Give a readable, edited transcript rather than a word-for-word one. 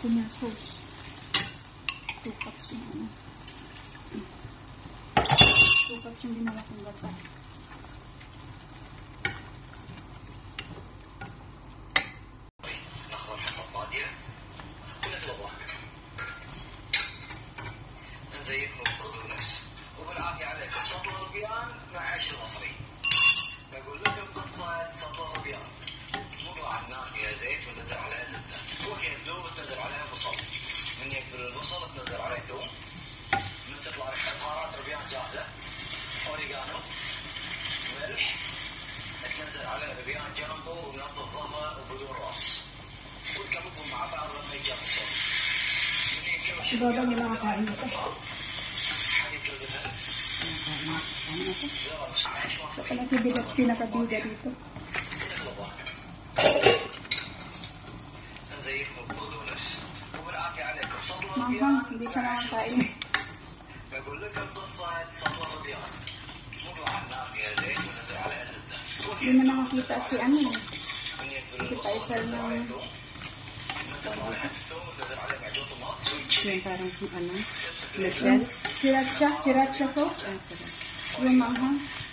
Pinya sauce. 2 cups yung ano. 2 cups yung ginawa kong gata. نزينهم بقدونس وبالعافية عليكم سطل الربيان مع عيش المصري. بقول لكم قصة سطل الربيان. نطلع النار فيها زيت وننزل عليها زبدة. وهي تذوب تنزل عليها بصل. من يقبل البصل تنزل عليه ثوم. من تطلع ريحة بهارات ربيان جاهزة. أوريجانو. ملح. تنزل عليه ربيان جامبو وننظف ظهره وبدون راس. وتقلبهم مع بعض لما يتجانسون. Siguro nila makakain ito. So, pinakabigat dito. Manghang, hindi siya makakain. Hindi na nakakita si ano eh. Si Faisal ng yung parang ano, Michelle. Sriracha sauce. Ah, sige. Yung manghang.